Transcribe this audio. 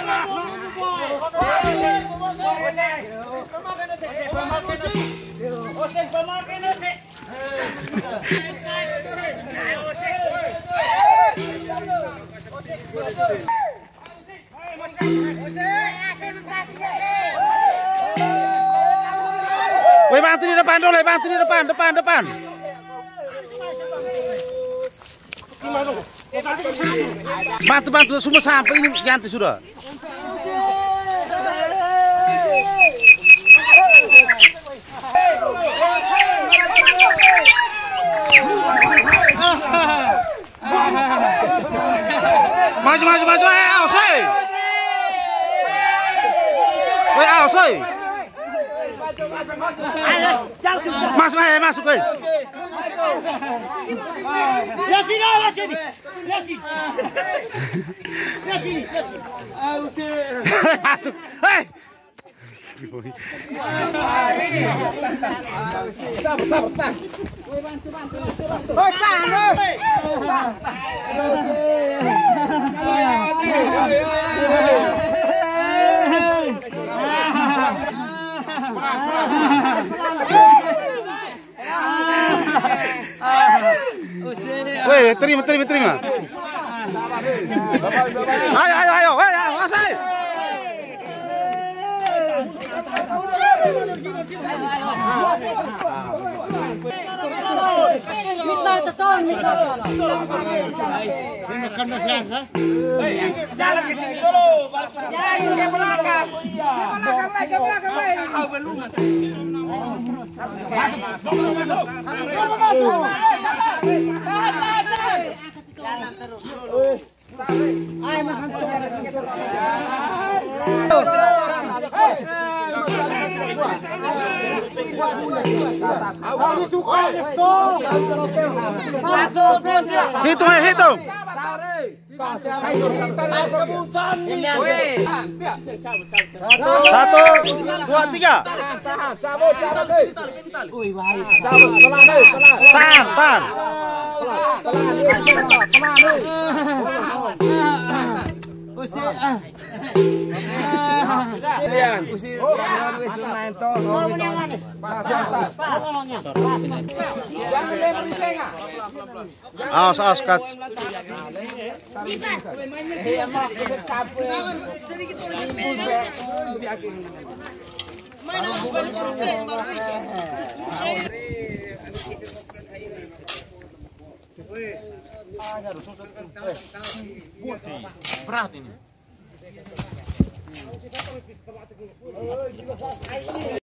Woi, bantu di depan dulu, bantu di depan. Bantu semua sampai ini ganti sudah. Maju, ausoi. Woi, ausoi. Masuk. Lihat sini. Masuk. Hei. Sabar. Woi, terima. Ayo, wasai. Jalan ke sini dulu. Jalan ke belakang. Ke belakang. Jalan terus. Ayo makan Hitung. Satu, dua, tiga. Tahan. Awas, Kak. Berat ini.